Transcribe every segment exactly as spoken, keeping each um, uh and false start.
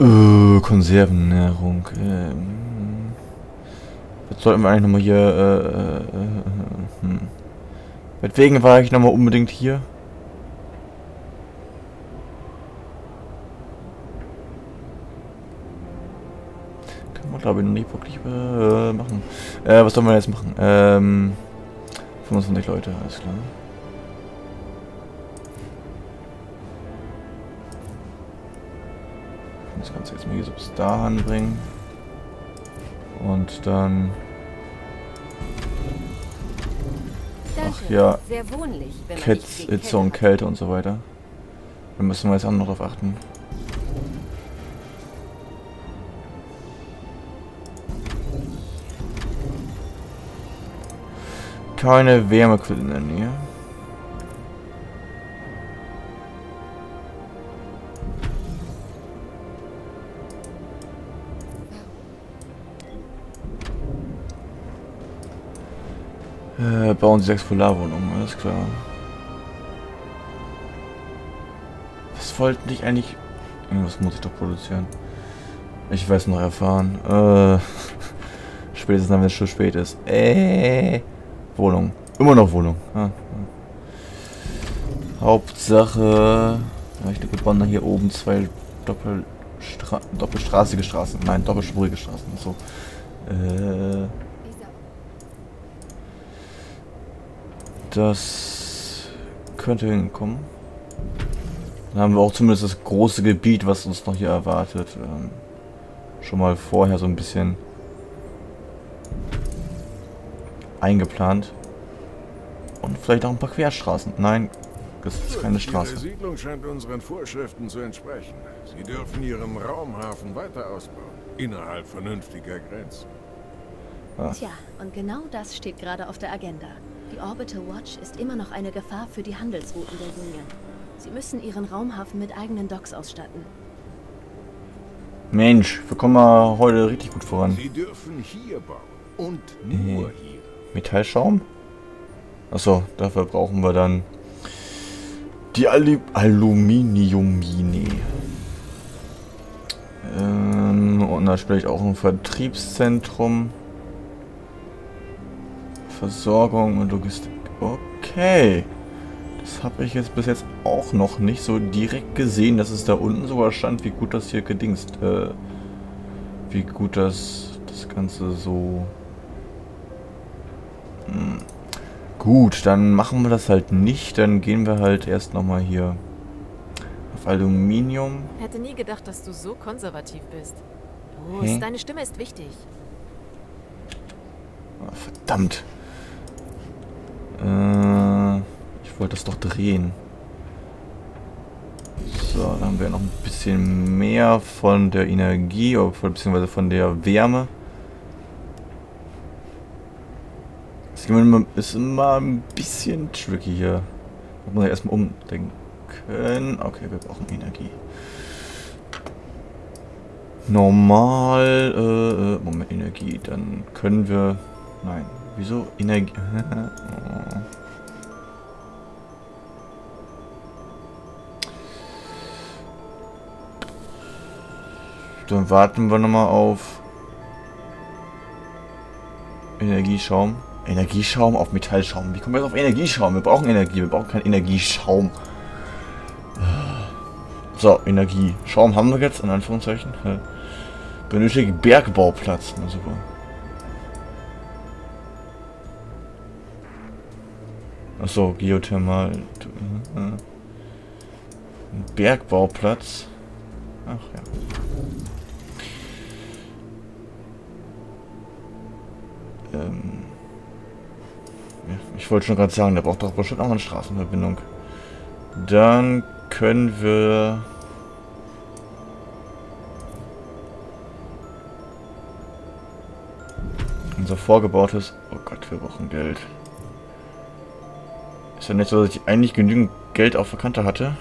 Äh, Konservennährung. Ähm, jetzt sollten wir eigentlich nochmal hier, äh, äh, äh, hm. Weswegen war ich nochmal unbedingt hier? Können wir, glaube ich, noch nicht wirklich äh, machen. Äh, was sollen wir jetzt machen? Ähm, fünfundzwanzig Leute, alles klar. Das Ganze jetzt mal hier so bis da anbringen. Und dann... Ach ja, Kids, Hitze und Kälte und so weiter. Da müssen wir jetzt auch noch drauf achten. Keine Wärmequelle in der Nähe. Äh, bauen sie sechs Polarwohnungen, alles klar. Was wollten ich eigentlich... Irgendwas muss ich doch produzieren. Ich weiß noch erfahren. Äh, spätestens dann, wenn es schon spät ist. Äh, Wohnung. Immer noch Wohnung. Ah, ah. Hauptsache... Rechte Banner hier oben zwei Doppelstra doppelstraßige Straßen. Nein, doppelspurige Straßen. So. Äh... Das könnte hinkommen. Dann haben wir auch zumindest das große Gebiet, was uns noch hier erwartet, ähm, schon mal vorher so ein bisschen eingeplant. Und vielleicht auch ein paar Querstraßen. Nein, das ist keine Straße. Ihre Siedlung scheint unseren Vorschriften zu entsprechen. Sie dürfen Ihren Raumhafen weiter ausbauen, innerhalb vernünftiger Grenzen. Ah. Tja, und genau das steht gerade auf der Agenda. Die Orbital Watch ist immer noch eine Gefahr für die Handelsrouten der Union. Sie müssen ihren Raumhafen mit eigenen Docks ausstatten. Mensch, wir kommen mal heute richtig gut voran. Sie dürfen hier bauen und nur äh, hier. Metallschaum? Achso, dafür brauchen wir dann die Alu Aluminiummine. Ähm, und da spiele ich auch ein Vertriebszentrum. Versorgung und Logistik. Okay. Das habe ich jetzt bis jetzt auch noch nicht so direkt gesehen, dass es da unten sogar stand, wie gut das hier gedingst, äh, wie gut das, das Ganze so... Hm. Gut, dann machen wir das halt nicht, dann gehen wir halt erst nochmal hier auf Aluminium. Hätte nie gedacht, dass du so konservativ bist. Los, Hm? deine Stimme ist wichtig. Oh, verdammt. Äh, ich wollte das doch drehen. So, dann haben wir noch ein bisschen mehr von der Energie, oder beziehungsweise von der Wärme. Das ist immer ein bisschen tricky hier. Da muss ich erstmal umdenken. Okay, wir brauchen Energie. Normal, äh, Moment, Energie. Dann können wir... Nein, wieso Energie? Oh. Dann warten wir nochmal auf Energieschaum. Energieschaum auf Metallschaum. Wie kommen wir jetzt auf Energieschaum? Wir brauchen Energie, wir brauchen keinen Energieschaum. So, Energie. Schaum haben wir jetzt, in Anführungszeichen. Benötigt Bergbauplatz. Na super. Achso, Geothermal. Bergbauplatz. Ach ja. Ähm. Ja, ich wollte schon gerade sagen, der braucht doch bestimmt auch eine Straßenverbindung. Dann können wir... unser vorgebautes... Oh Gott, wir brauchen Geld. Ist ja nicht so, dass ich eigentlich genügend Geld auf der Kante hatte.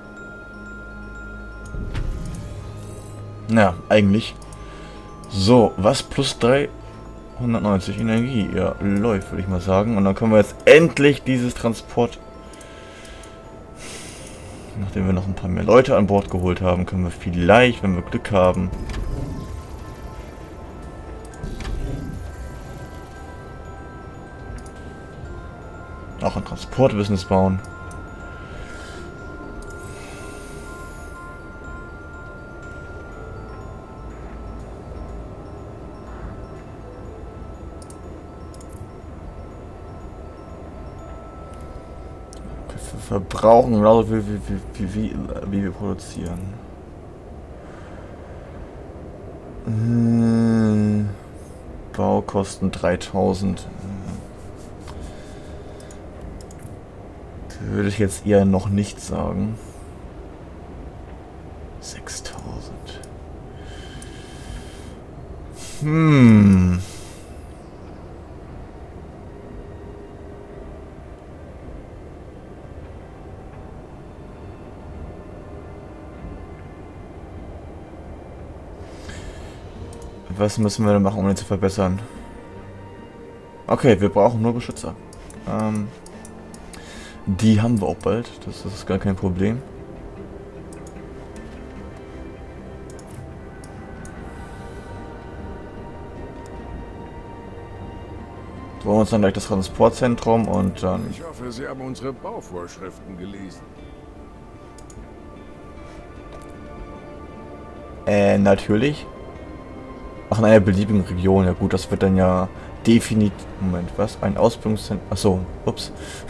Na, eigentlich. So, was plus dreihundertneunzig Energie? Ja, läuft, würde ich mal sagen. Und dann können wir jetzt endlich dieses Transport... Nachdem wir noch ein paar mehr Leute an Bord geholt haben, können wir vielleicht, wenn wir Glück haben, auch ein Transportbusiness bauen. Wir verbrauchen genauso viel wie, wie, wie, wie, wie wir produzieren. Hm. Baukosten dreitausend. Würde ich jetzt eher noch nicht sagen. sechstausend. Hm. Was müssen wir denn machen, um ihn zu verbessern? Okay, wir brauchen nur Beschützer. Ähm, die haben wir auch bald. Das ist gar kein Problem. Wir holen uns dann gleich das Transportzentrum und dann... Ich hoffe, Sie haben unsere Bauvorschriften gelesen. Äh, natürlich. Ach, in einer beliebigen Region. Ja gut, das wird dann ja definitiv... Moment, was? Ein Ausbildungszentrum... Achso, ups.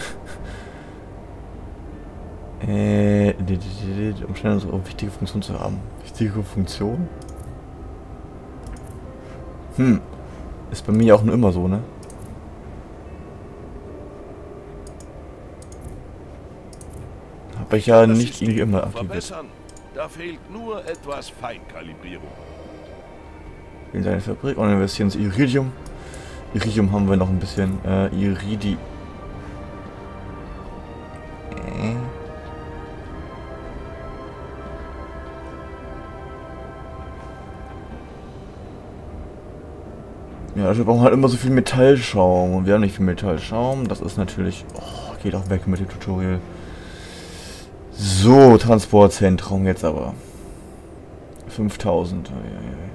äh... Um schnell so eine wichtige Funktion zu haben. Wichtige Funktion? Hm. Ist bei mir auch nur immer so, ne? Habe ich ja nicht irgendwie immer aktiviert. Da fehlt nur etwas Feinkalibrierung. In seine Fabrik und investieren ins Iridium. Iridium haben wir noch ein bisschen. Äh, Iridi. Äh. Ja, also wir brauchen halt immer so viel Metallschaum. Und wir haben nicht viel Metallschaum. Das ist natürlich... Oh, geht auch weg mit dem Tutorial. So, Transportzentrum jetzt aber. fünftausend. Oh, ja, ja.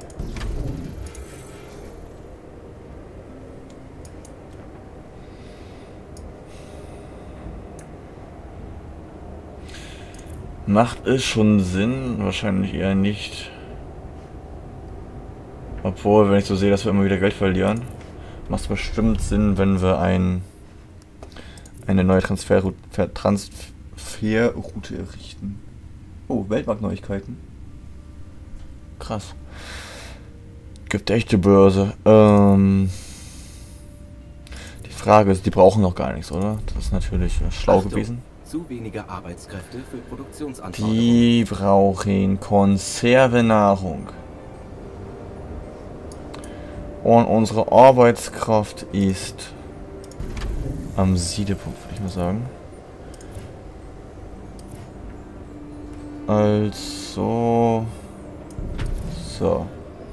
Macht es schon Sinn? Wahrscheinlich eher nicht. Obwohl, wenn ich so sehe, dass wir immer wieder Geld verlieren, macht es bestimmt Sinn, wenn wir ein, eine neue Transferroute, Transferroute errichten. Oh, Weltmarktneuigkeiten. Krass. Gibt echte Börse. Ähm, die Frage ist, die brauchen noch gar nichts, oder? Das ist natürlich äh, schlau Achtung. gewesen. Zu wenige Arbeitskräfte für Produktionsanforderungen. Die brauchen Konservenahrung. Und unsere Arbeitskraft ist am Siedepunkt, würde ich mal sagen. Also... So.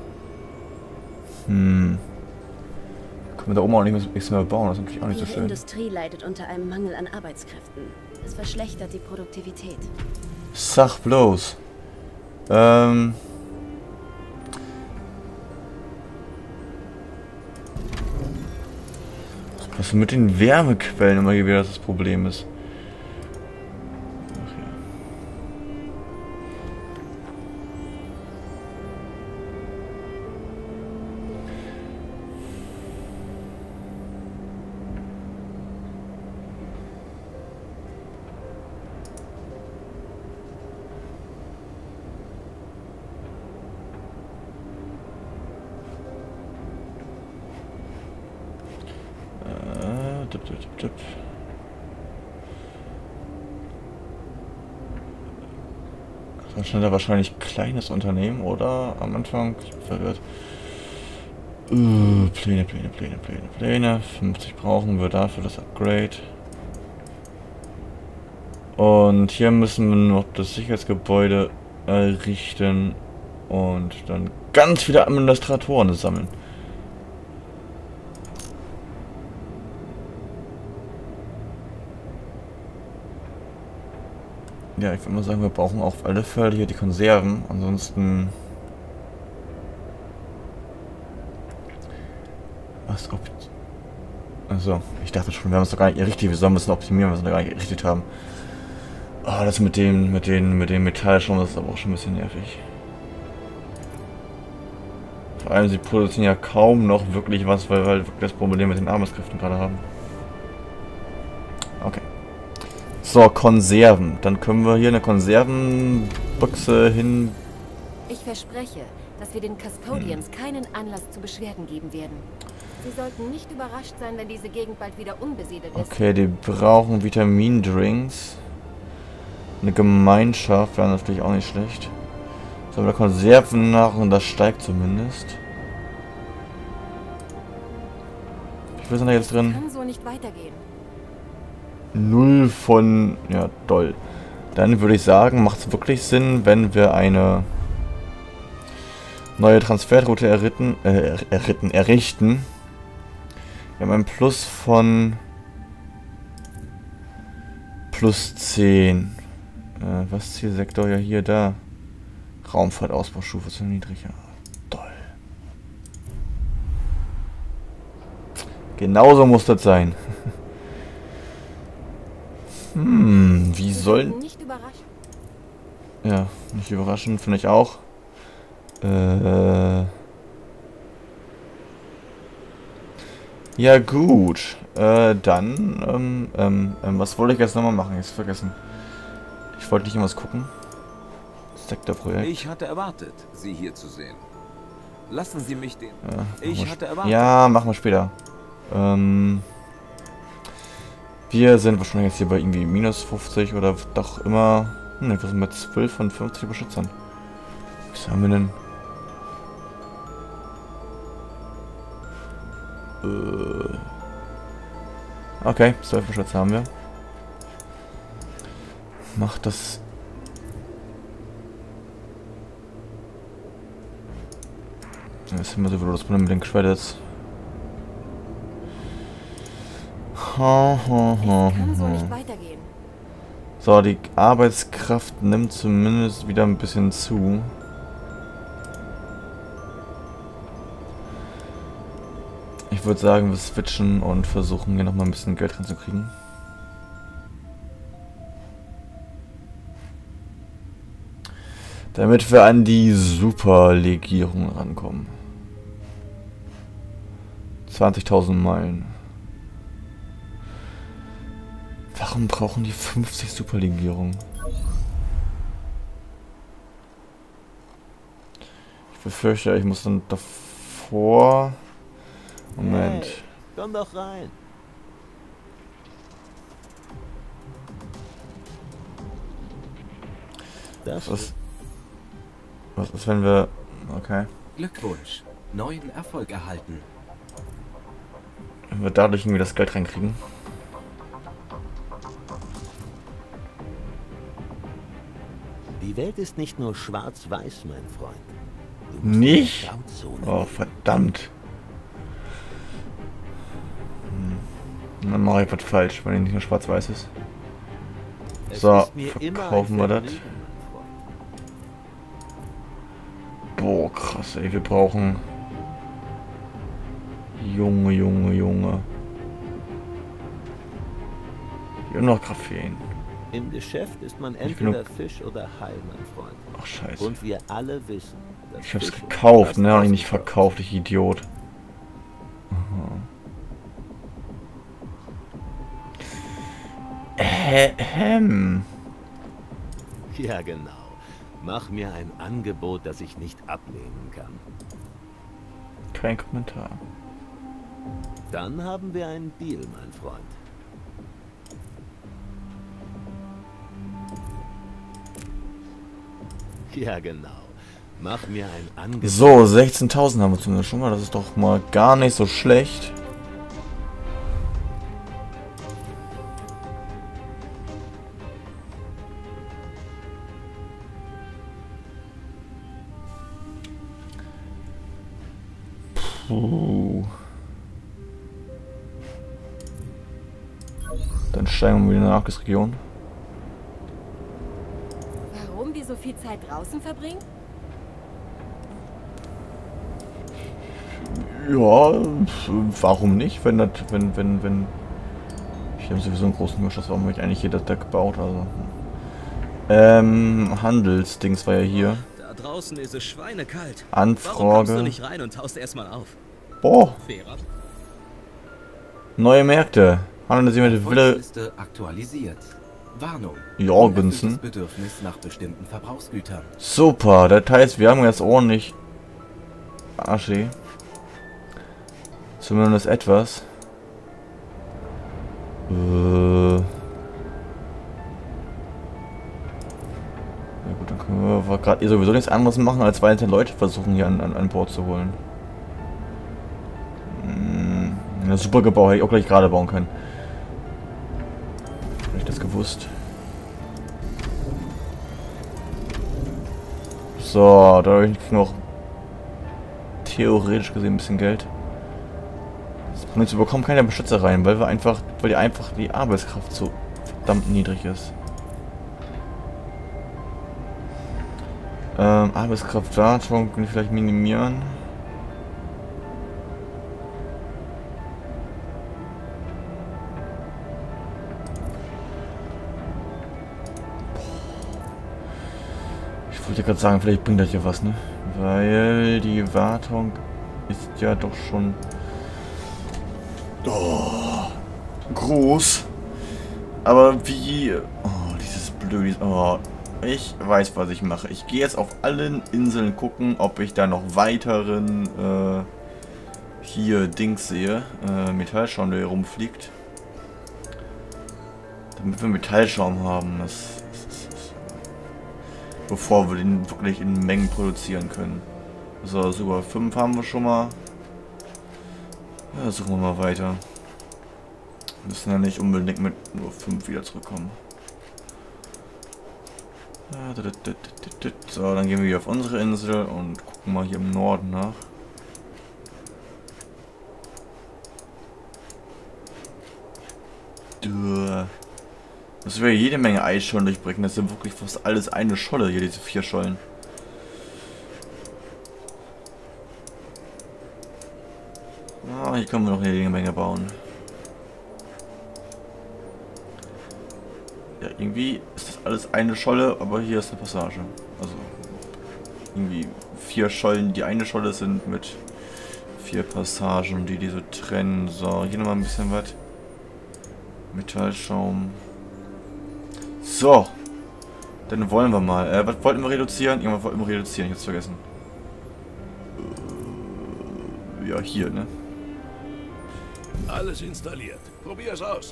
Hm. Können wir da oben auch nicht nichts mehr bauen? Das ist natürlich auch nicht so Ihre schön. Industrie leidet unter einem Mangel an Arbeitskräften. Es verschlechtert die Produktivität. Sag bloß. Ähm. Was mit den Wärmequellen immer wieder das Problem ist. Ach ja. Tipp, tipp, tipp, tipp. Das ist wahrscheinlich kleines Unternehmen, oder? Am Anfang ich bin verwirrt. Uh, Pläne, Pläne, Pläne, Pläne, Pläne. fünfzig brauchen wir dafür das Upgrade. Und hier müssen wir noch das Sicherheitsgebäude errichten und dann ganz viele Administratoren sammeln. Ja, ich würde mal sagen, wir brauchen auf alle Fälle hier die Konserven. Ansonsten... Was ob... Also, ich dachte schon, wir haben es doch gar nicht richtig. Wir sollen ein bisschen optimieren, was wir gar nicht gerichtet haben. Oh, das mit dem, mit den, mit dem Metall schon, das ist aber auch schon ein bisschen nervig. Vor allem, sie produzieren ja kaum noch wirklich was, weil wir halt das Problem mit den Arbeitskräften gerade haben. Okay. So, Konserven. Dann können wir hier eine Konservenbüchse hin... Ich verspreche, dass wir den Custodians keinen Anlass zu Beschwerden geben werden. Sie sollten nicht überrascht sein, wenn diese Gegend bald wieder unbesiedelt ist. Okay, die brauchen Vitamindrinks. Eine Gemeinschaft wäre natürlich auch nicht schlecht. So, wir Konserven nach und das steigt zumindest. Wie viel sind da jetzt drin? Kann so nicht weitergehen. Null von... Ja, doll. Dann würde ich sagen, macht es wirklich Sinn, wenn wir eine neue Transferroute erritten, äh, erritten, errichten. Wir haben ein Plus von plus zehn. Äh, was Zielsektor? Ja, hier, da. Raumfahrtausbaustufe zu niedrig. Ja, toll. Genauso muss das sein. Hm, wie sollen... Nicht überraschen. Ja, nicht überraschend, finde ich auch. Äh... Ja gut, äh, dann, ähm, ähm, ähm, was wollte ich jetzt nochmal machen? Jetzt vergessen. Ich wollte nicht irgendwas gucken. Sektorprojekt. Ich hatte erwartet, Sie hier zu sehen. Lassen Sie mich den... Ja, ich hatte erwartet... Ja, machen wir später. Ähm, wir sind wahrscheinlich jetzt hier bei irgendwie minus fünfzig oder doch immer... Hm, wir sind mit zwölf von fünfzig Beschützern. Was haben wir denn? Okay, zwölf Beschützer haben wir. Macht das... Das ist immer so das Problem mit den Credits. Ha, ha, ha, Kann so ha. nicht weitergehen. So, die Arbeitskraft nimmt zumindest wieder ein bisschen zu. Ich würde sagen, wir switchen und versuchen hier nochmal ein bisschen Geld reinzukriegen. Damit wir an die Superlegierung rankommen. zwanzigtausend Meilen. Warum brauchen die fünfzig Superlegierungen? Ich befürchte, ich muss dann davor... Moment. Hey, komm doch rein. Das was, was ist, wenn wir... Okay. Glückwunsch. Neuen Erfolg erhalten. Wenn wir dadurch irgendwie das Geld reinkriegen. Die Welt ist nicht nur schwarz-weiß, mein Freund. Du musst Nicht? in der Grauzone Oh, leben. verdammt. Hm. Dann mache ich was falsch, weil die nicht nur schwarz-weiß ist. Es So, ist mir immer ein verkaufen wir das. Vergnügen, mein Freund. Boah, krass, ey, wir brauchen... Junge, Junge, Junge. Hier noch Graphen. Im Geschäft ist man Ich bin entweder Fisch oder Hai, mein Freund. Ach, scheiße. Und wir alle wissen, dass Ich hab's Fisch und gekauft, das ne? Hab ich nicht Außenwort- verkauft, ich Idiot. Aha. Ähm. Ja, genau. Mach mir ein Angebot, das ich nicht ablehnen kann. Kein Kommentar. Dann haben wir einen Deal, mein Freund. Ja, genau. Mach mir ein Angebot. So, sechzehntausend haben wir zumindest schon mal. Das ist doch mal gar nicht so schlecht. Puh. Dann steigen wir wieder in die Arktisregion. viel Zeit draußen verbringen? Ja, warum nicht? Wenn das, wenn, wenn, wenn. Ich habe sowieso einen großen Überschuss, warum habe ich eigentlich hier das Deck gebaut? Also. Ähm, Handelsdings war ja hier. Da draußen ist es schweinekalt. Anfrage. Warum kommst du nicht rein und taust erstmal auf? Boah. Fairer. Neue Märkte. Handeln Sie mit der Wille. Liste aktualisiert. Warnung. Jorgensen. Bedürfnis nach bestimmten Verbrauchsgütern. Super, das heißt, wir haben jetzt ordentlich Asche. Zumindest etwas. Äh. Ja gut, dann können wir gerade eh sowieso nichts anderes machen, als weitere Leute versuchen hier an, an, an Bord zu holen. Hm, ja, super Gebäude, hätte ich auch gleich gerade bauen können. Hätte ich das gewusst. So, dadurch kriegen wir auch theoretisch gesehen ein bisschen Geld. Und jetzt bekommen keine Beschützer rein, weil wir einfach, weil die einfach die Arbeitskraft so verdammt niedrig ist. Ähm, Arbeitskraftwartung können wir vielleicht minimieren. Ich wollte gerade sagen, vielleicht bringt das hier was, ne? Weil die Wartung ist ja doch schon oh, groß. Aber wie... Oh, dieses blöde... Oh, ich weiß, was ich mache. Ich gehe jetzt auf allen Inseln gucken, ob ich da noch weiteren äh, hier Dings sehe. Äh, Metallschaum, der hier rumfliegt. Damit wir Metallschaum haben. Das, das, das, das, bevor wir den wirklich in Mengen produzieren können. So, super. fünf haben wir schon mal. Ja, suchen wir mal weiter. Wir müssen ja nicht unbedingt mit nur fünf wieder zurückkommen. So, dann gehen wir hier auf unsere Insel und gucken mal hier im Norden nach. Das wäre jede Menge Eisschollen durchbrechen. Das sind wirklich fast alles eine Scholle hier, diese vier Schollen. Ah, hier können wir noch jede Menge bauen. Ja, irgendwie ist das alles eine Scholle, aber hier ist eine Passage. Also irgendwie vier Schollen, die eine Scholle sind mit vier Passagen, die die so trennen. So, hier nochmal ein bisschen was. Metallschaum. So. Dann wollen wir mal. Äh, was wollten wir reduzieren? Irgendwas wollten wir reduzieren, ich hab's vergessen. Äh, ja, hier, ne? Alles installiert. Probier es aus.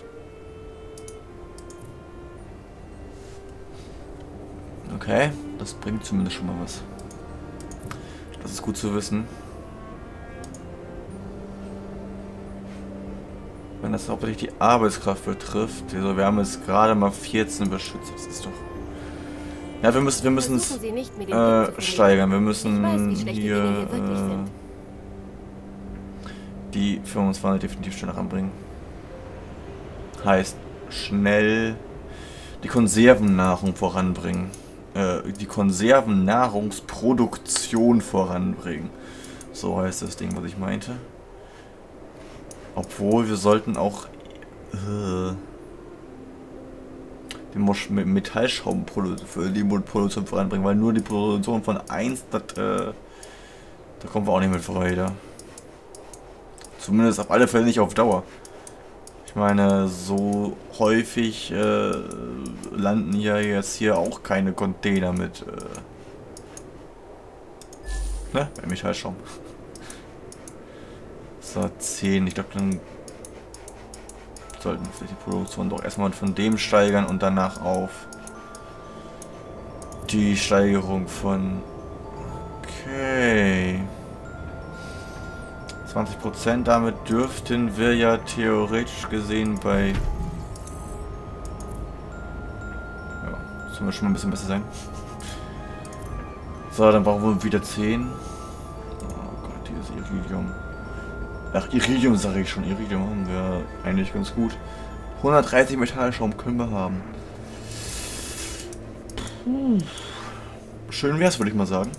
Okay, das bringt zumindest schon mal was. Das ist gut zu wissen. Wenn das hauptsächlich die Arbeitskraft betrifft, also wir haben jetzt gerade mal vierzehn Beschützer, das ist doch... Ja, wir müssen wir müssen es äh, steigern, wir müssen weiß, hier, hier äh, die fünfundzwanzig definitiv schneller ranbringen. Heißt, schnell die Konservennahrung voranbringen. Äh, die Konservennahrungsproduktion voranbringen. So heißt das Ding, was ich meinte. Obwohl, wir sollten auch äh, den Metallschaum für die Produktion voranbringen, weil nur die Produktion von eins, das, äh, da kommen wir auch nicht mit weiter. Zumindest auf alle Fälle nicht auf Dauer. Ich meine, so häufig äh, landen ja jetzt hier auch keine Container mit äh, ne, Metallschaum. So, zehn. Ich glaube, dann sollten wir die Produktion doch erstmal von dem steigern und danach auf die Steigerung von... Okay. zwanzig Prozent, damit dürften wir ja theoretisch gesehen bei... Ja, sollen wir schon mal ein bisschen besser sein. So, dann brauchen wir wieder zehn. Oh Gott, dieses Iridium. Ach, Iridium sage ich schon. Iridium haben wir eigentlich ganz gut. hundertdreißig Metallschaum können wir haben. Puh. Schön wär's, würde ich mal sagen.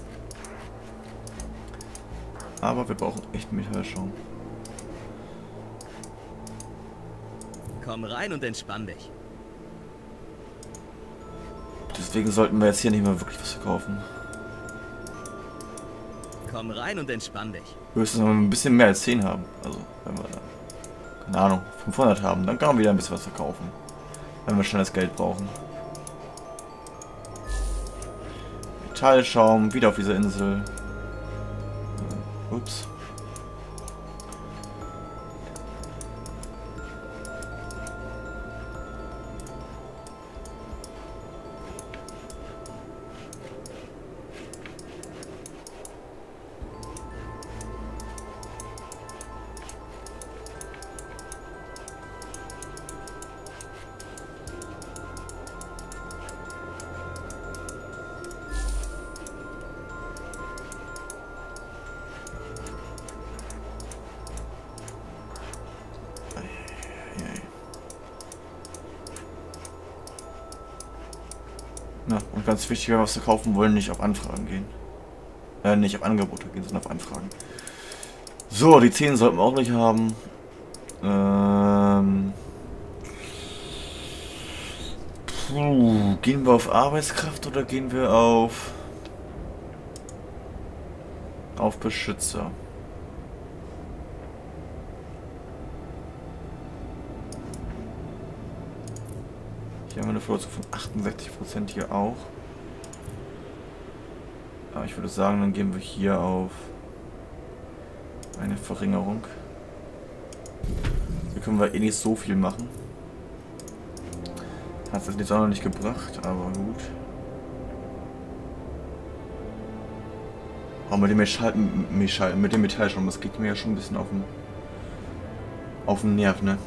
Aber wir brauchen echt Metallschaum. Komm rein und entspann dich. Deswegen sollten wir jetzt hier nicht mehr wirklich was verkaufen. Komm rein und entspann dich. Höchstens, wenn wir ein bisschen mehr als zehn haben. Also, wenn wir, keine Ahnung, fünfhundert haben, dann kann man wieder ein bisschen was verkaufen. Wenn wir schnell das Geld brauchen. Metallschaum, wieder auf dieser Insel. Ups. Na, und ganz wichtig, wenn wir was verkaufen wollen, nicht auf Anfragen gehen. Äh, nicht auf Angebote gehen, sondern auf Anfragen. So, die zehn sollten wir auch nicht haben. Ähm... Puh, gehen wir auf Arbeitskraft oder gehen wir auf... auf Beschützer? Hier haben wir eine Verluste von achtundsechzig Prozent hier auch. Aber ich würde sagen, dann gehen wir hier auf eine Verringerung. Hier können wir eh nicht so viel machen. Hat es jetzt auch noch nicht gebracht, aber gut. Aber mit dem Metall, Metall, mit dem Metallschaum, das geht mir ja schon ein bisschen auf den, auf den Nerv, ne?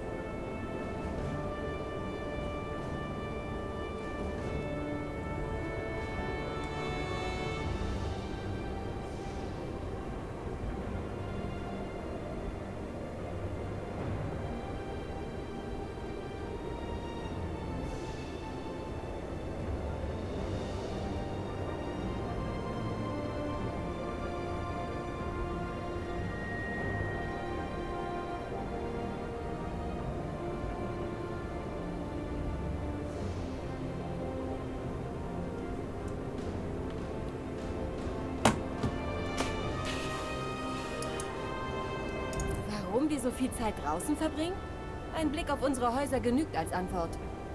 Warum wir so viel Zeit draußen verbringen? Ein Blick auf unsere Häuser genügt als Antwort.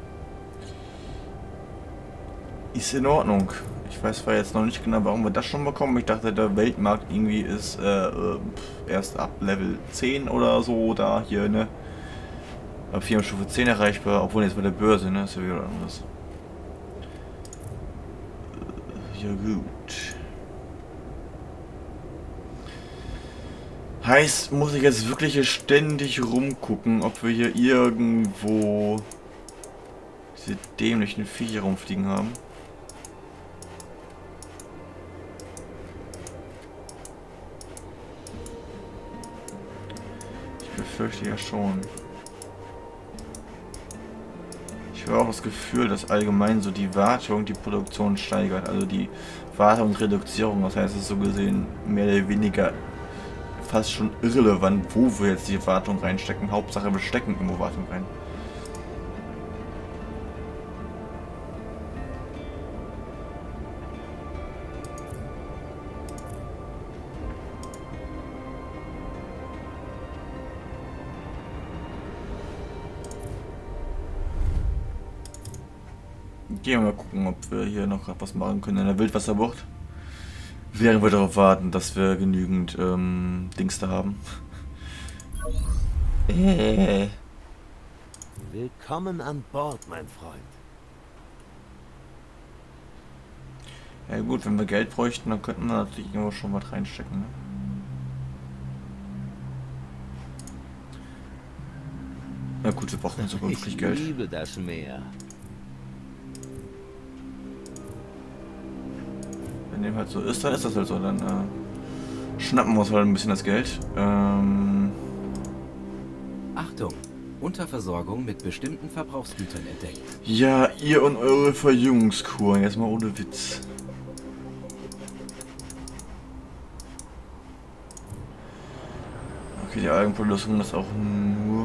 Ist in Ordnung. Ich weiß zwar jetzt noch nicht genau, warum wir das schon bekommen. Ich dachte, der Weltmarkt irgendwie ist äh, äh, erst ab Level zehn oder so da hier, ne? Ab Firmenstufe zehn erreichbar, obwohl jetzt bei der Börse, ne? Ist ja wieder anders. Äh, ja gut. Heißt, muss ich jetzt wirklich hier ständig rumgucken, ob wir hier irgendwo diese dämlichen Viecher rumfliegen haben. Ich befürchte ja schon. Ich habe auch das Gefühl, dass allgemein so die Wartung die Produktion steigert. Also die Wartung und Reduzierung, das heißt, es ist so gesehen mehr oder weniger fast schon irrelevant, wo wir jetzt die Wartung reinstecken. Hauptsache, wir stecken irgendwo Wartung rein. Gehen wir mal gucken, ob wir hier noch was machen können in der Wildwasserbucht. Während wir darauf warten, dass wir genügend ähm, Dings da haben. Äh. Willkommen an Bord, mein Freund. Ja gut, wenn wir Geld bräuchten, dann könnten wir natürlich irgendwo schon was reinstecken. Ne? Na gut, wir brauchen sogar wirklich Geld. Ich liebe das Meer. Wenn dem halt so ist, dann ist das halt so. Dann äh, schnappen wir uns halt ein bisschen das Geld. Ähm Achtung! Unterversorgung mit bestimmten Verbrauchsgütern entdeckt. ja, ihr und eure Verjüngungskuren. Jetzt mal ohne Witz. Okay, die Algenproduktion ist auch nur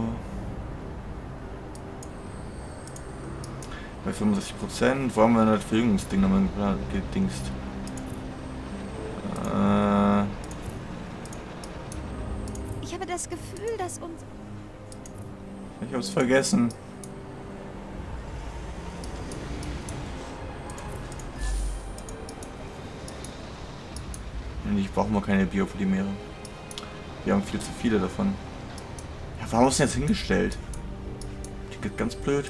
bei fünfundsechzig Prozent. Wo haben wir das Verjüngungsding nochmal gedingst? Äh Ich habe das Gefühl, dass uns... Ich hab's vergessen. Ich brauche mal keine Biopolymere. Wir haben viel zu viele davon. Ja, warum ist denn jetzt hingestellt? Die geht ganz blöd.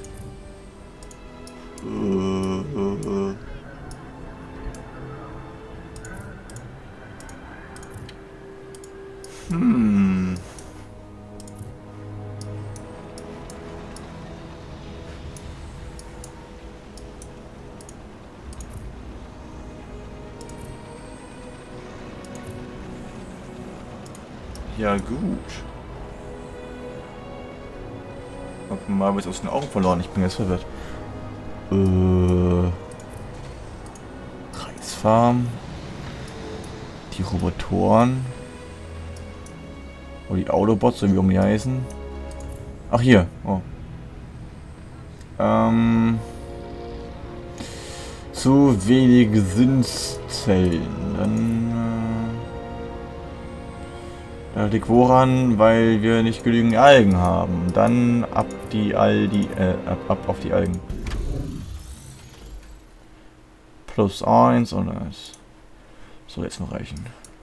Uh, uh, uh. Hm. Ja, gut. Hab mal was aus den Augen verloren. Ich bin jetzt verwirrt. Äh. Reisfarm. Die Robotoren. Oder die Autobots, so wie um die heißen. Ach, hier. Oh. Ähm. Zu wenig Sinnszellen. Dann. Äh, das liegt woran? Weil wir nicht genügend Algen haben. Dann ab die Al die äh, ab, ab auf die Algen. Plus eins und eins. Soll jetzt noch reichen.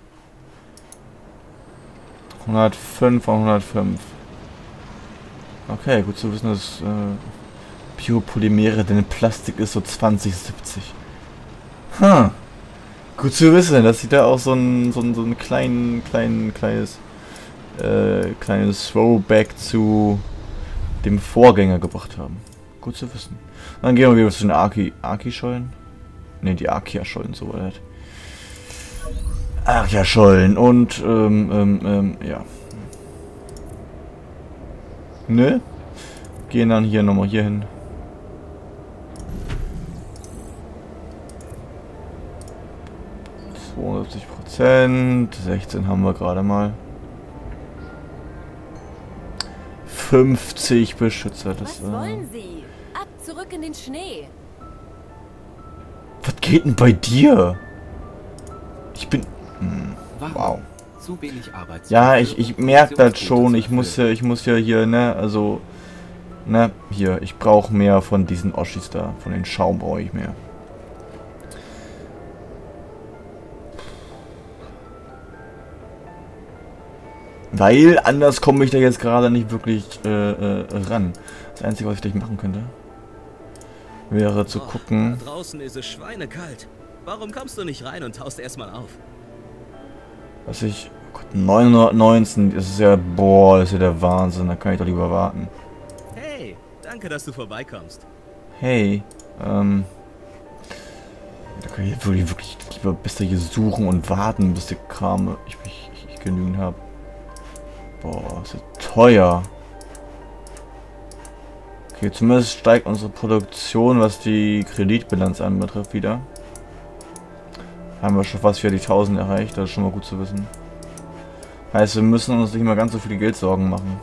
hundertfünf und hundertfünf. Okay, gut zu wissen, dass äh, Biopolymere, denn Plastik ist so zwanzig siebzig. Hm. Gut zu wissen, dass sie da auch so ein so ein, so ein kleinen, kleinen, kleines äh, kleines Throwback zu dem Vorgänger gebracht haben. Gut zu wissen. Dann gehen wir wieder zu den Arki Arki-Schollen. Ne, die Arkia-Schollen, so war das. Arkia-Schollen und ähm, ähm, ähm, ja. Ne? Gehen dann hier nochmal hier hin. zweiundsiebzig Prozent, sechzehn haben wir gerade mal. fünfzig Beschützer, das Was wollen Sie? Ab zurück in den Schnee. Was geht denn bei dir? Ich bin... Hm, wow. Zu wenig Arbeit. Ja, ich, ich merke das schon. Ich muss ja, ich muss ja hier, ne, also... Ne, hier, ich brauche mehr von diesen Oschis da. Von den Schaum brauche ich mehr. Weil anders komme ich da jetzt gerade nicht wirklich äh, äh, ran. Das Einzige, was ich gleich machen könnte, wäre zu gucken. Da draußen ist es schweinekalt. Warum kommst du nicht rein und taust erstmal auf? Was ich... Oh Gott, neunhundertneunzehn, das ist ja... Boah, das ist ja der Wahnsinn. Da kann ich doch lieber warten. Hey, danke, dass du vorbeikommst. Hey, ähm... Da kann ich wirklich, wirklich lieber bis da hier suchen und warten, bis der Kram ich, ich, ich, ich genügend habe. Boah, ist ja teuer. Okay, zumindest steigt unsere Produktion, was die Kreditbilanz anbetrifft, wieder. Haben wir schon fast wieder die tausend erreicht, das ist schon mal gut zu wissen. Heißt, wir müssen uns nicht mehr ganz so viele Geldsorgen machen.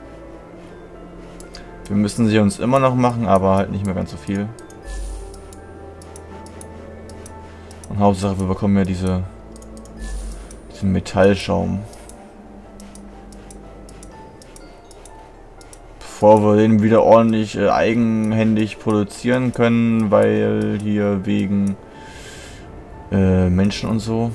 Wir müssen sie uns immer noch machen, aber halt nicht mehr ganz so viel. Und Hauptsache, wir bekommen ja diese diesen Metallschaum. Bevor wir den wieder ordentlich äh, eigenhändig produzieren können, weil hier wegen äh, Menschen und so.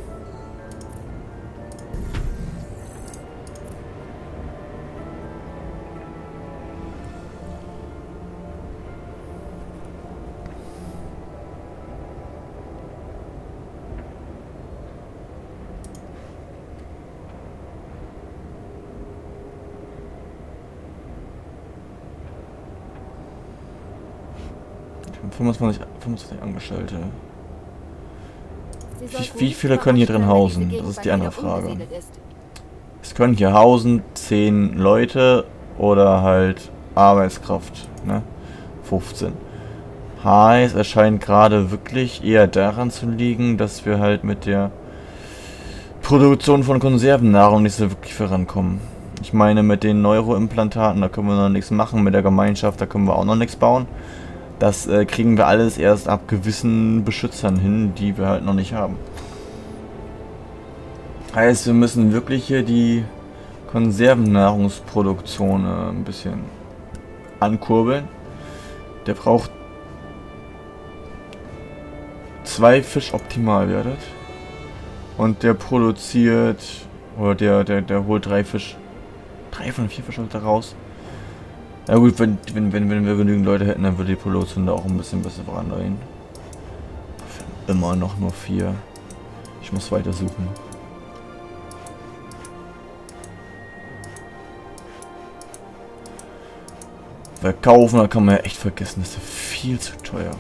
fünfundzwanzig, fünfundzwanzig Angestellte. Wie, wie viele können hier drin hausen? Das ist die andere Frage. Es können hier hausen zehn Leute oder halt Arbeitskraft, ne? fünfzehn. Heißt, es scheint gerade wirklich eher daran zu liegen, dass wir halt mit der Produktion von Konservennahrung nicht so wirklich vorankommen. Ich meine, mit den Neuroimplantaten, da können wir noch nichts machen. Mit der Gemeinschaft, da können wir auch noch nichts bauen. Das äh, kriegen wir alles erst ab gewissen Beschützern hin, die wir halt noch nicht haben. Heißt, wir müssen wirklich hier die Konservennahrungsproduktion äh, ein bisschen ankurbeln. Der braucht zwei Fisch optimal wertet. Und der produziert, oder der, der, der holt drei Fisch. Drei von vier Fischen da raus. Na gut, wenn, wenn, wenn, wenn wir genügend Leute hätten, dann würde die Produktion da auch ein bisschen besser vorangehen. Immer noch nur vier. Ich muss weiter suchen. Verkaufen, da kann man ja echt vergessen, das ist ja viel zu teuer.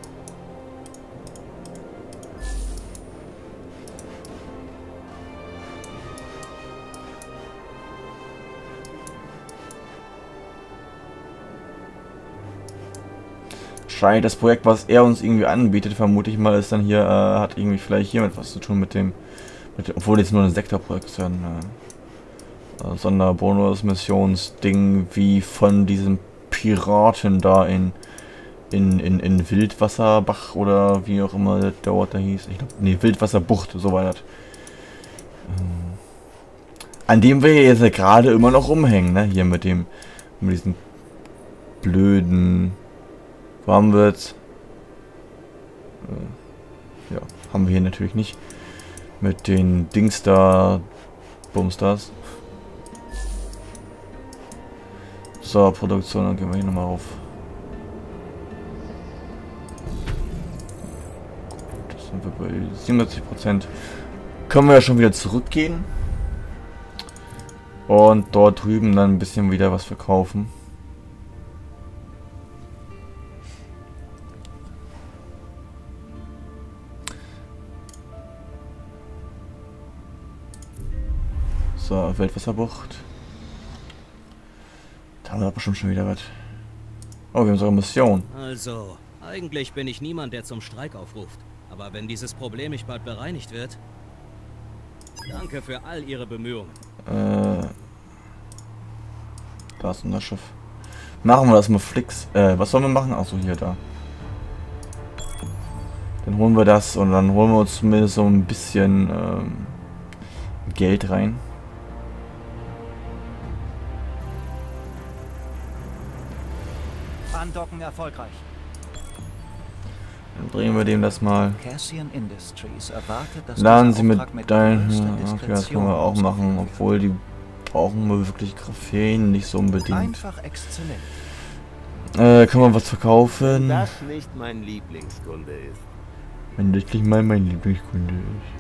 Scheint das Projekt, was er uns irgendwie anbietet, vermute ich mal, ist dann hier, äh, hat irgendwie vielleicht hiermit was zu tun mit dem, mit dem obwohl jetzt nur ein Sektorprojekt ist, ein äh, Sonderbonus-Missionsding wie von diesem Piraten da in, in, in, in Wildwasserbach oder wie auch immer der Ort da hieß. Ich glaube, nee, Wildwasserbucht, so war das. Ähm, an dem wir jetzt ja gerade immer noch rumhängen, ne? Hier mit dem, mit diesem blöden, wo haben wir jetzt? Äh, ja, haben wir hier natürlich nicht. Mit den Dings da, Bumstars. So, Produktion, dann gehen wir hier nochmal auf. Das sind wir bei siebenundsiebzig Prozent. Können wir ja schon wieder zurückgehen. Und dort drüben dann ein bisschen wieder was verkaufen. So, Wildwasserbucht. Da haben wir aber schon schon wieder was. Oh, wir haben sogar Mission. Also, eigentlich bin ich niemand, der zum Streik aufruft. Aber wenn dieses Problem nicht bald bereinigt wird... Danke für all Ihre Bemühungen. Äh... Da ist unser Schiff. Machen wir das mal fix. Äh, was sollen wir machen? Achso, hier, da. Dann holen wir das und dann holen wir uns zumindest so ein bisschen ähm, Geld rein. Andocken erfolgreich. Dann bringen wir dem das mal. Cassian Industries erwartet, dass Laden Sie mit mit deinen... Okay, das können wir auch machen, obwohl die brauchen wir wirklich Graphen nicht so unbedingt. Einfach exzellent. Äh, kann man was verkaufen? Das nicht mein Lieblingskunde ist. Wenn das nicht mal mein Lieblingskunde ist.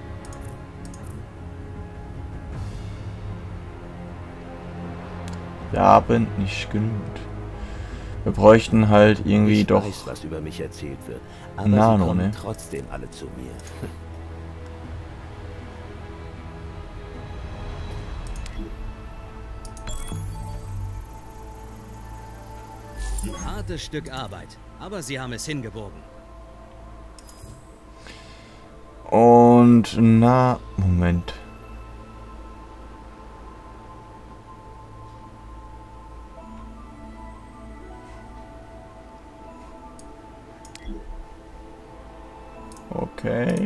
Wir haben nicht genug. Wir bräuchten halt irgendwie ich doch... weiß, was über mich erzählt wird, aber Nano, sie kommen ne? trotzdem alle zu mir. Hartes Stück Arbeit, aber Sie haben es hingebogen. Und na... Moment. Okay.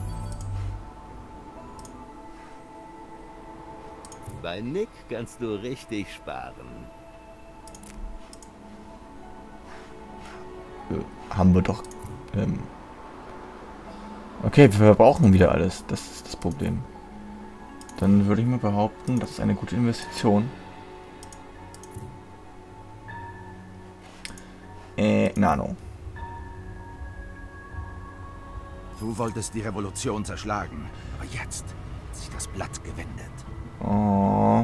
Bei Nick kannst du richtig sparen. Haben wir doch... Ähm okay, wir verbrauchen wieder alles. Das ist das Problem. Dann würde ich mal behaupten, das ist eine gute Investition. Äh, Nano. Du wolltest die Revolution zerschlagen, aber jetzt hat sich das Blatt gewendet. Oh.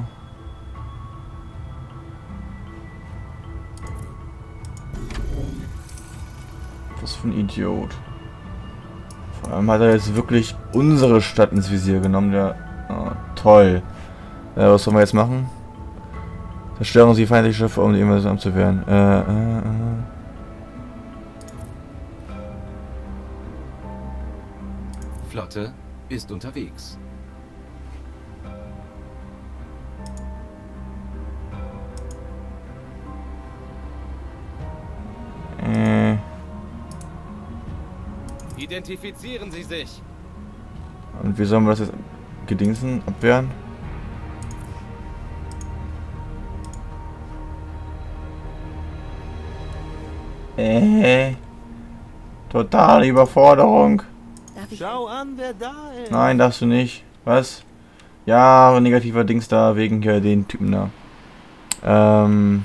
Was für ein Idiot. Vor allem hat er jetzt wirklich unsere Stadt ins Visier genommen. Der, oh, toll. Ja, was sollen wir jetzt machen? Zerstören Sie feindliche Schiffe, um die Invasion abzuwehren. Äh, äh, äh. Flotte ist unterwegs. Identifizieren Sie sich. Und wie sollen wir das jetzt gedingsen, abwehren? Äh, totale Überforderung. Schau an, wer da ist. Nein, darfst du nicht. Was? Ja, negativer Dings da, wegen hier den Typen da. Ähm...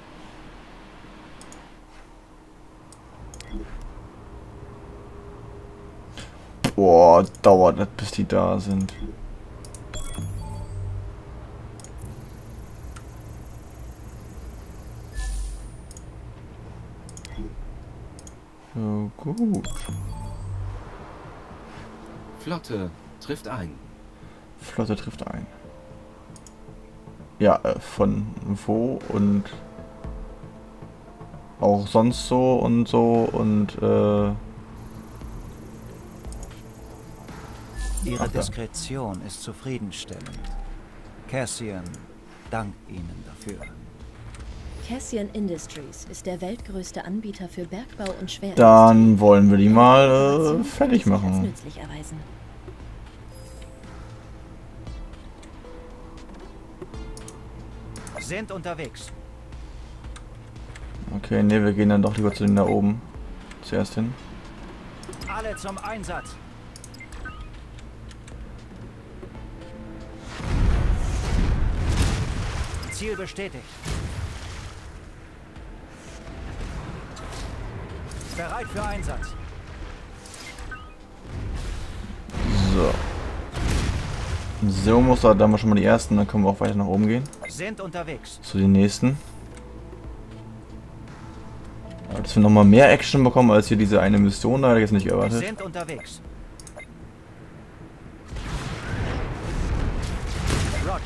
Boah, dauert das, bis die da sind. So, gut. Flotte trifft ein. Flotte trifft ein. Ja, äh, von wo und auch sonst so und so und äh... Ihre Ach, ja. Diskretion ist zufriedenstellend. Cassian dankt Ihnen dafür. Cassian Industries ist der weltgrößte Anbieter für Bergbau und Schwerindustrie. Dann wollen wir die mal äh, fertig machen. Nützlich erweisen. Sind unterwegs. Okay, ne, wir gehen dann doch lieber zu denen da oben. Zuerst hin. Alle zum Einsatz. Ziel bestätigt. Bereit für Einsatz. So. So muss da, da haben wir schon mal die ersten, dann können wir auch weiter nach oben gehen. Sind unterwegs. Zu den nächsten. Aber dass wir nochmal mehr Action bekommen als hier diese eine Mission, da hätte ich jetzt nicht erwartet. Sind unterwegs. Roger.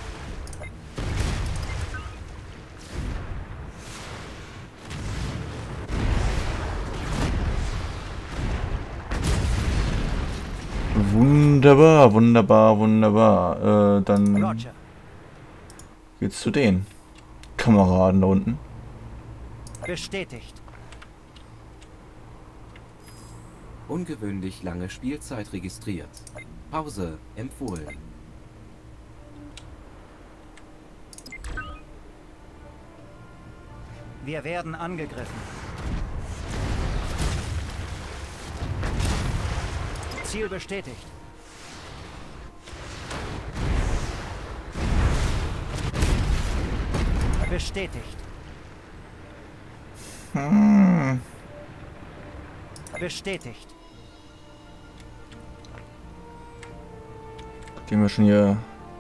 Wunderbar, wunderbar, wunderbar. Äh, dann Roger. geht's zu den Kameraden da unten. Bestätigt. Ungewöhnlich lange Spielzeit registriert. Pause empfohlen. Wir werden angegriffen. Ziel bestätigt. Bestätigt. Hm. Bestätigt. Gehen wir schon hier.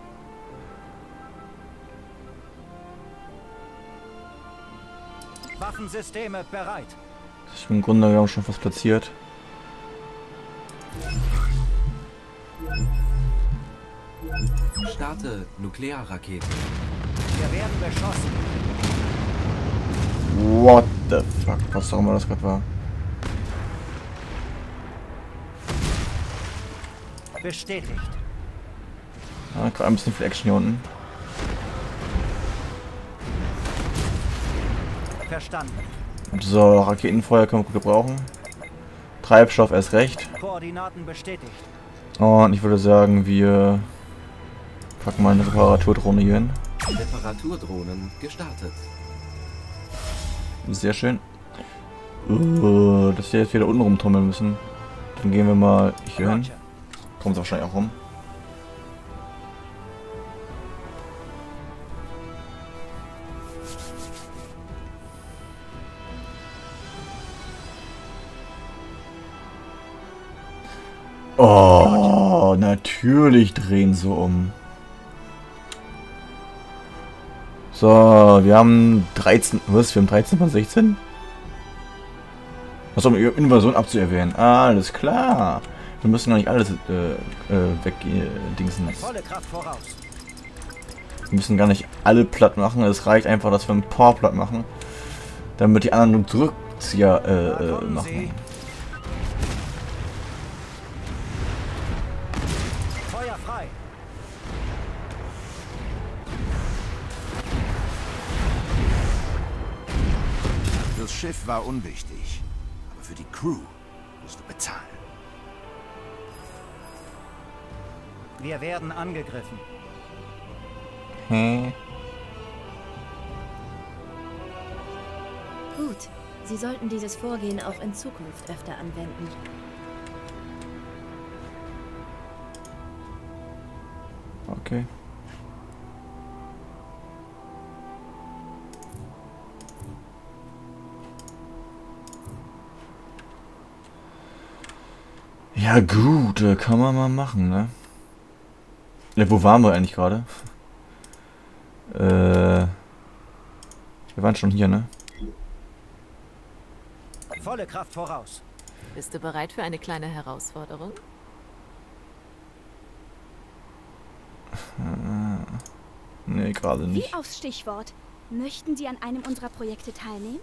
Waffensysteme bereit. Ich bin im Grunde genommen schon fast platziert. Starte Nuklearraketen. Wir werden beschossen. What the fuck? Was auch immer das gerade war. Bestätigt. Ah, gerade ein bisschen viel Action hier unten. Verstanden. So, Raketenfeuer können wir gut gebrauchen. Treibstoff erst recht. Koordinaten bestätigt. Und ich würde sagen, wir packen mal eine Reparaturdrohne hier hin. Reparaturdrohnen gestartet. Sehr schön. Uh, dass wir jetzt wieder unten rumtrommeln müssen. Dann gehen wir mal hier hin. Kommt wahrscheinlich auch rum. Oh, natürlich drehen sie um. So, wir haben dreizehn, was? Wir haben dreizehn von sechzehn? Was um Invasion abzuerwehren? Alles klar. Wir müssen noch nicht alles äh, äh, wegdingsen. Volle Kraft voraus. Wir müssen gar nicht alle platt machen. Es reicht einfach, dass wir ein paar platt machen, damit die anderen nur Zurückzieher äh, äh, machen. Feuer frei. Das Schiff war unwichtig, aber für die Crew musst du bezahlen. Wir werden angegriffen. Hm. Gut. Sie sollten dieses Vorgehen auch in Zukunft öfter anwenden. Okay. Ja gut, äh, kann man mal machen, ne? Ja, wo waren wir eigentlich gerade? äh, wir waren schon hier, ne? Volle Kraft voraus. Bist du bereit für eine kleine Herausforderung? Ah, nee, gerade nicht. Wie aufs Stichwort. Möchten Sie an einem unserer Projekte teilnehmen?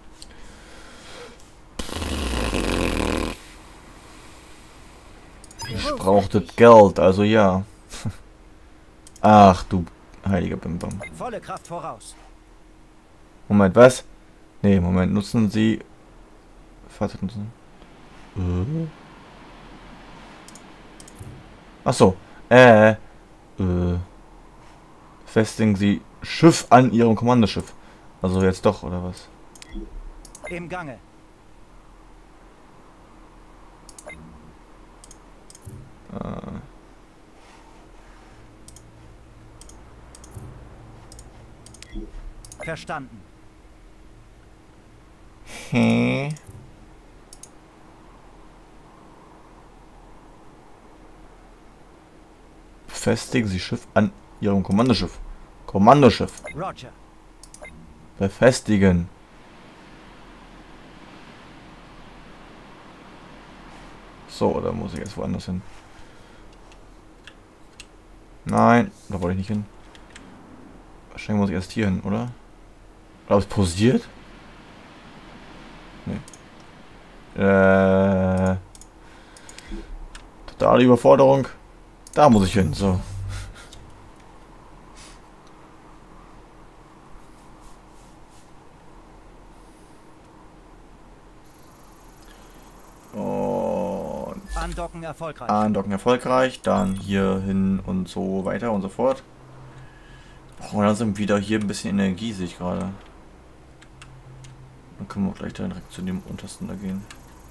Ich brauchte Geld, also ja. Ach du heiliger Bimbam. Volle Kraft voraus. Moment, was? Nee, Moment, nutzen Sie... Fahrzeug nutzen. Äh. Ach so. Äh. Äh. Festigen Sie Schiff an Ihrem Kommandoschiff. Also jetzt doch, oder was? Im Gange. Äh. Verstanden. Hm. Befestigen Sie Schiff an Ihrem Kommandoschiff. Kommandoschiff. Roger. Befestigen. So, oder muss ich jetzt woanders hin? Nein, da wollte ich nicht hin. Wahrscheinlich muss ich erst hier hin, oder? Oder es pausiert? Nee. Äh. Totale Überforderung. Da muss ich hin, so. Und Andocken erfolgreich. Andocken erfolgreich. Dann hier hin und so weiter und so fort. Und dann sind wieder hier ein bisschen Energie, sehe ich gerade. Dann können wir auch gleich direkt zu dem untersten da gehen.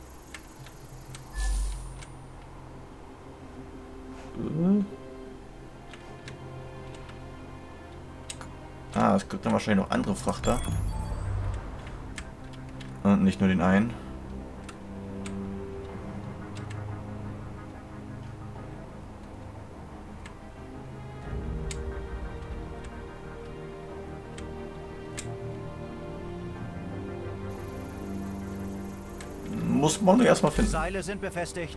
Ah, es gibt dann wahrscheinlich noch andere Frachter. Und nicht nur den einen. Muss man doch erstmal finden. Seile sind befestigt.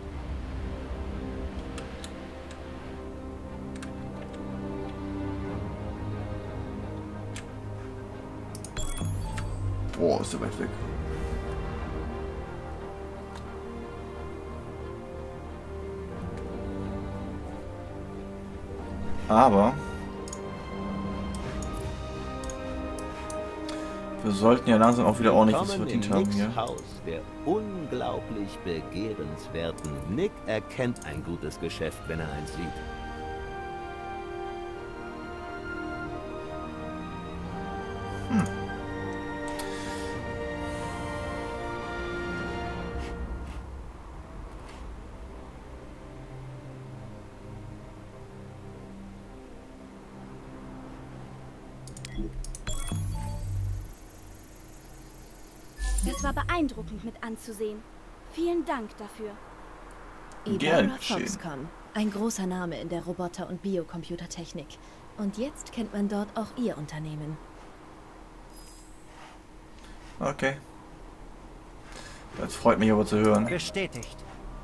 Boah, ist der weit weg. Aber wir sollten ja langsam auch wieder ordentlich was verdient haben hier. Haus der unglaublich begehrenswerten Nick erkennt ein gutes Geschäft, wenn er eins sieht. Hm. Das war beeindruckend mit anzusehen. Vielen Dank dafür. Ibarra Foxconn. Ein großer Name in der Roboter- und Biocomputertechnik. Und jetzt kennt man dort auch Ihr Unternehmen. Okay. Das freut mich aber zu hören. Bestätigt.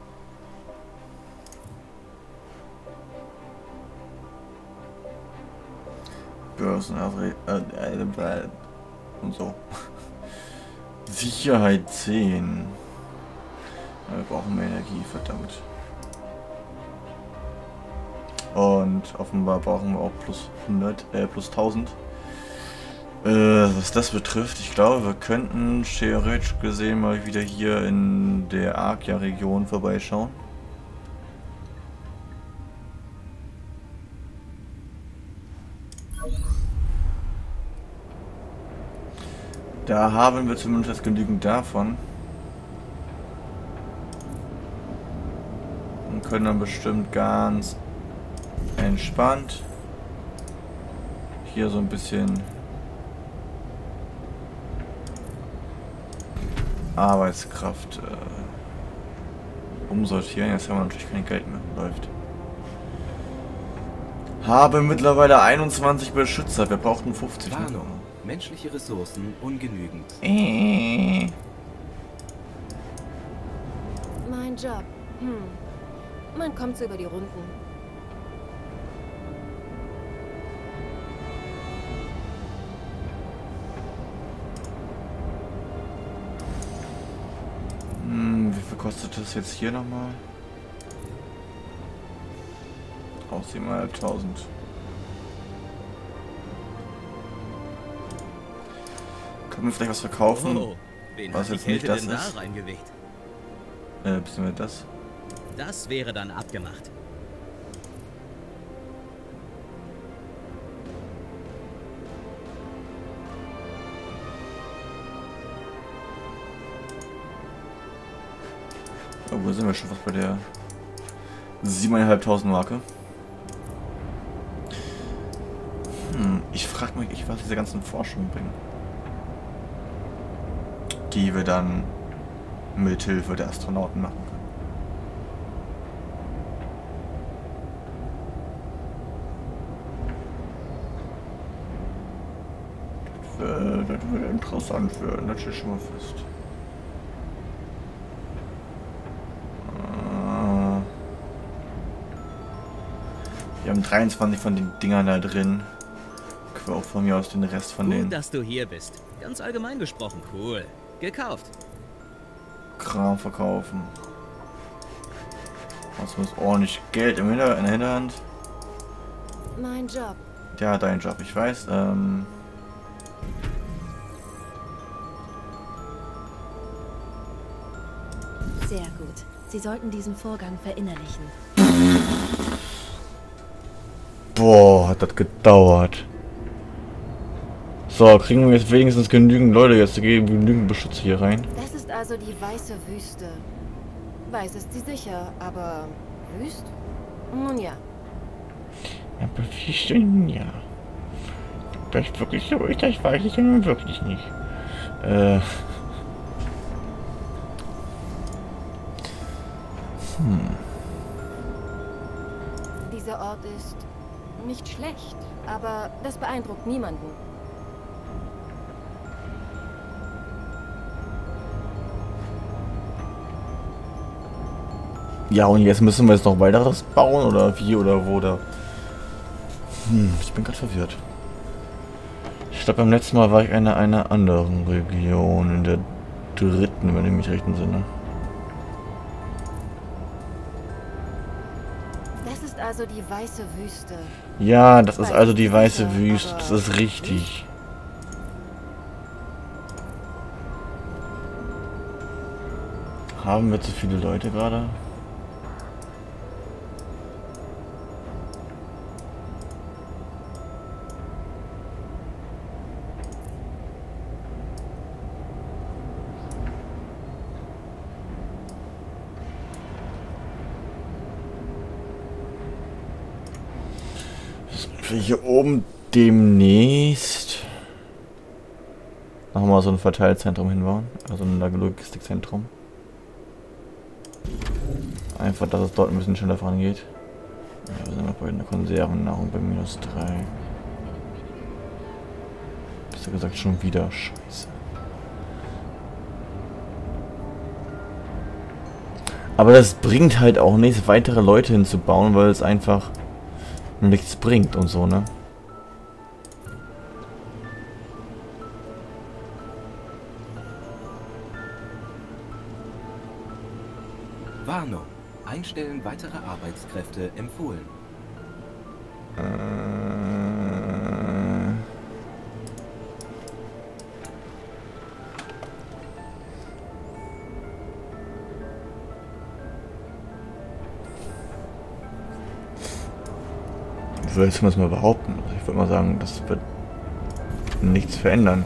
Börsen, äh, äh, und so. Sicherheit zehn. Ja, wir brauchen mehr Energie, verdammt. Und offenbar brauchen wir auch plus hundert, äh, plus tausend. Äh, was das betrifft, ich glaube, wir könnten theoretisch gesehen mal wieder hier in der Arkia-Region vorbeischauen. Da haben wir zumindest genügend davon. Und können dann bestimmt ganz entspannt hier so ein bisschen Arbeitskraft äh, umsortieren. Jetzt haben wir natürlich kein Geld mehr. Läuft. Habe mittlerweile einundzwanzig Beschützer. Wir brauchten fünfzig. Warnung. Menschliche Ressourcen ungenügend. Äh. Mein Job. Hm. Man kommt so über die Runden. Hm, wie viel kostet das jetzt hier nochmal? Auch siebentausend. Können wir vielleicht was verkaufen? Oh, wen was hat jetzt die nicht Kälte das denn ist? da reingelegt? Äh, bisschen wir das. Das wäre dann abgemacht. Oh, wo sind wir schon fast bei der siebentausendfünfhundert Marke? Hm, ich frage mich, was diese ganzen Forschungen bringen. Die wir dann mit Hilfe der Astronauten machen können. Das wird, das wird interessant werden, das steht schon mal fest. Wir haben dreiundzwanzig von den Dingern da drin. Können wir auch von mir aus den Rest von Gut, den dass du hier bist. Ganz allgemein gesprochen. Cool. Gekauft. Kram verkaufen. Was muss ordentlich Geld im Hinter in der Hinterhand? Mein Job. Ja, dein Job, ich weiß. Ähm Sehr gut. Sie sollten diesen Vorgang verinnerlichen. Boah, hat das gedauert. So, kriegen wir jetzt wenigstens genügend Leute jetzt, genügend Beschützer hier rein. Das ist also die weiße Wüste. Weiß ist sie sicher, aber wüst? Nun ja. Aber wie schön, ja. Ob das wirklich so ist, das weiß ich nun wirklich nicht. Äh. Hm. Dieser Ort ist nicht schlecht, aber das beeindruckt niemanden. Ja, und jetzt müssen wir jetzt noch weiteres bauen oder wie oder wo da. Hm, ich bin gerade verwirrt. Ich glaube, beim letzten Mal war ich in einer, einer anderen Region, in der dritten, wenn ich mich recht entsinne. Das ist also die weiße Wüste. Ja, das ist also die weiße Wüste, das ist richtig. Haben wir zu viele Leute gerade? Hier oben demnächst nochmal so ein Verteilzentrum hinbauen, also ein Logistikzentrum. Einfach, dass es dort ein bisschen schneller vorangeht. Ja, wir sind noch bei einer Konservennahrung bei minus drei. Besser gesagt schon wieder scheiße. Aber das bringt halt auch nichts, weitere Leute hinzubauen, weil es einfach nichts bringt und so, ne? Warnung. Einstellen weitere Arbeitskräfte empfohlen. Äh, würde ich zumindest mal behaupten. Also ich würde mal sagen, das wird nichts verändern.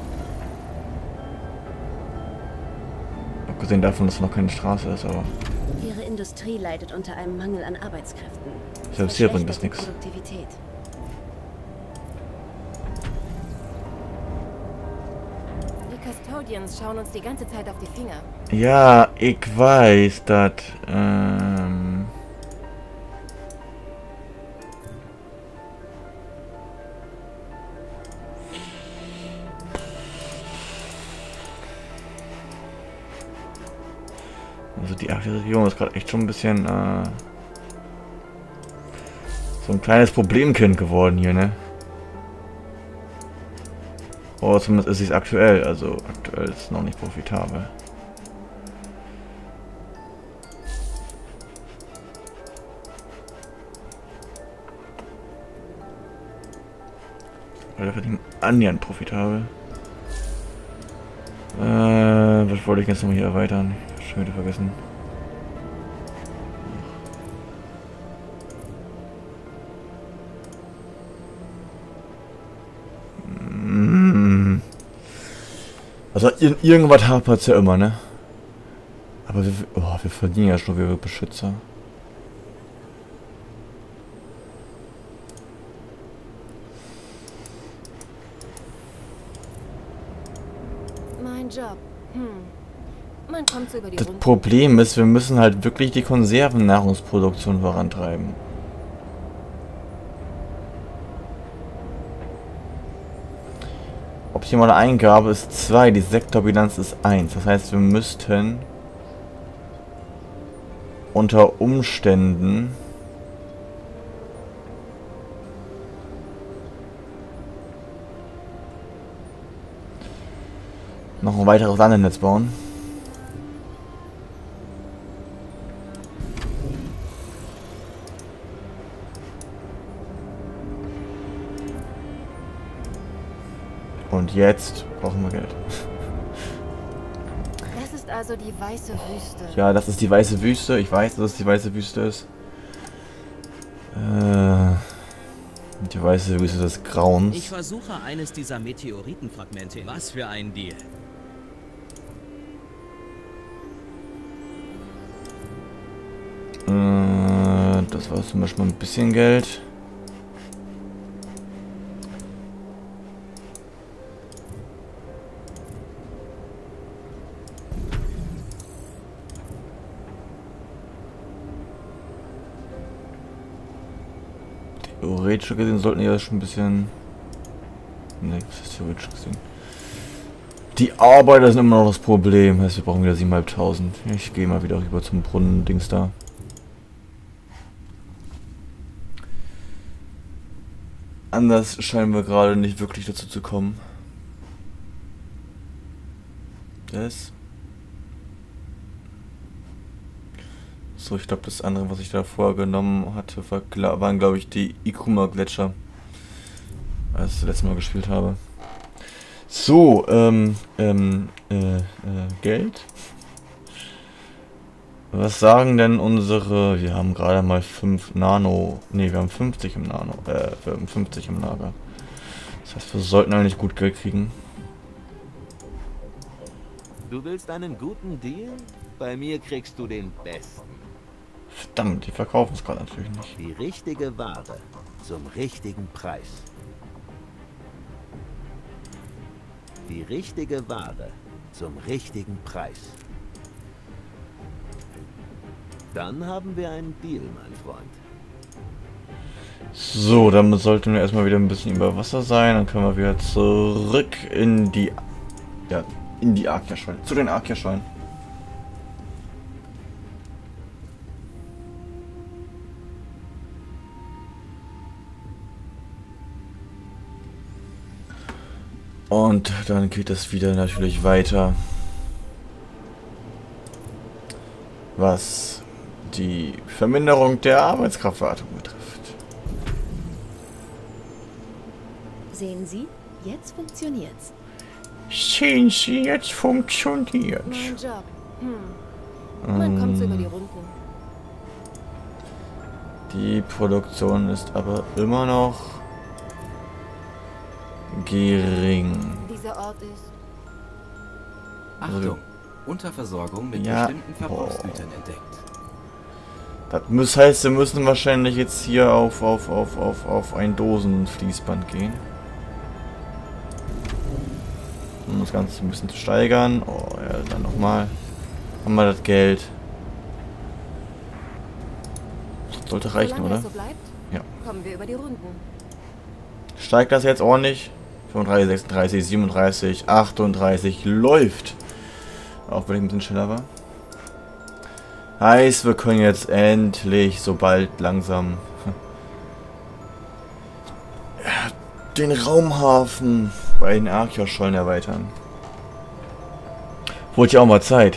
Abgesehen davon, dass es noch keine Straße ist, aber... Ihre Industrie leidet unter einem Mangel an Arbeitskräften. Selbst hier bringt das nichts. Produktivität. Die Custodians schauen uns die ganze Zeit auf die Finger. Ja, ich weiß, das... Ähm... Also die achte Region ist gerade echt schon ein bisschen äh, so ein kleines Problemkind geworden hier, ne? Oder zumindest ist es aktuell, also aktuell ist es noch nicht profitabel. Oder verdient annähernd profitabel. Äh, was wollte ich jetzt nochmal hier erweitern? Schon wieder vergessen. Also ir irgendwas hapert es ja immer, ne? Aber wir, oh, wir verdienen ja schon wieder Beschützer. Mein Job. Hm. Man kommt so über die Das Runden. Problem ist, wir müssen halt wirklich die Konservennahrungsproduktion vorantreiben. Optimale Eingabe ist zwei, die Sektorbilanz ist eins. Das heißt, wir müssten unter Umständen noch ein weiteres Landennetz bauen. Und jetzt brauchen wir Geld. Das ist also die weiße Wüste. Ja, das ist die weiße Wüste. Ich weiß, dass es die weiße Wüste ist. Äh, die weiße Wüste des Grauens. Ich versuche eines dieser Meteoritenfragmente. Was für ein Deal. Äh, das war zum Beispiel ein bisschen Geld. Theoretisch gesehen sollten die ja schon ein bisschen... Ne, was ist theoretisch gesehen? Die Arbeiter sind immer noch das Problem. Heißt, wir brauchen wieder siebentausendfünfhundert. Ich gehe mal wieder rüber zum Brunnen-Dings da. Anders scheinen wir gerade nicht wirklich dazu zu kommen. Das. So, ich glaube, das andere, was ich da vorher genommen hatte, war, waren, glaube ich, die Ikuma-Gletscher. Als ich das letzte Mal gespielt habe. So, ähm, ähm, äh, äh, Geld. Was sagen denn unsere... Wir haben gerade mal fünf Nano... Ne, wir haben fünfzig im Nano... Äh, wir haben fünfzig im Lager. Das heißt, wir sollten eigentlich gut Geld kriegen. Du willst einen guten Deal? Bei mir kriegst du den besten. Verdammt, die verkaufen es gerade natürlich nicht. Die richtige Ware zum richtigen Preis. Die richtige Ware zum richtigen Preis. Dann haben wir einen Deal, mein Freund. So, dann sollten wir erstmal wieder ein bisschen über Wasser sein. Dann können wir wieder zurück in die... Ja, in die Arkia-Schweine. Zu den Arkia-Schweinen. Und dann geht es wieder natürlich weiter, was die Verminderung der Arbeitskraftwartung betrifft. Sehen Sie, jetzt funktioniert's. Sehen Sie, jetzt funktioniert. Mein Job. Hm. Man kommt so über die Runden. Die Produktion ist aber immer noch gering. Dieser Ort ist... Achtung, Unterversorgung mit Ja. bestimmten Verbrauchsgütern entdeckt. Das muss heißt, wir müssen wahrscheinlich jetzt hier auf, auf, auf, auf, auf ein Dosenfließband gehen. Um das Ganze ein bisschen zu steigern. Oh ja, dann nochmal. Haben wir das Geld. Das sollte reichen, Solange oder? es so bleibt, Ja. kommen wir über die Runden. Steigt das jetzt ordentlich? fünfunddreißig, sechsunddreißig, siebenunddreißig, achtunddreißig. Läuft! Auch wenn ich ein bisschen schneller war. Heißt, wir können jetzt endlich, sobald langsam, den Raumhafen bei den Archeoschollen erweitern. Wurde ja auch mal Zeit.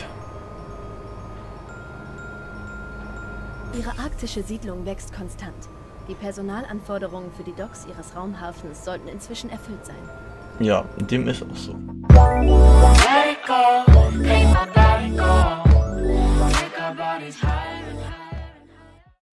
Ihre arktische Siedlung wächst konstant. Die Personalanforderungen für die Docks ihres Raumhafens sollten inzwischen erfüllt sein. Ja, dem ist auch so. Let it go, make my body go. Make our bodies higher and higher.